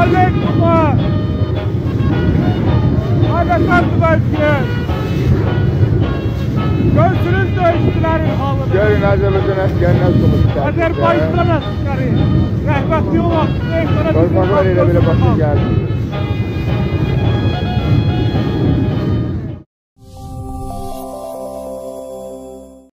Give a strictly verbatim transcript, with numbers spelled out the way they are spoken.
aleyküm. Aleyküm başkan. Görsünüz dövüşçülerin halını. Görün Azerbaycan əsgərindən tutulur. Azerbaycan'a çıkarıyor. Rəhbətli olaq. Torpaqlar elə belə başa gəldi.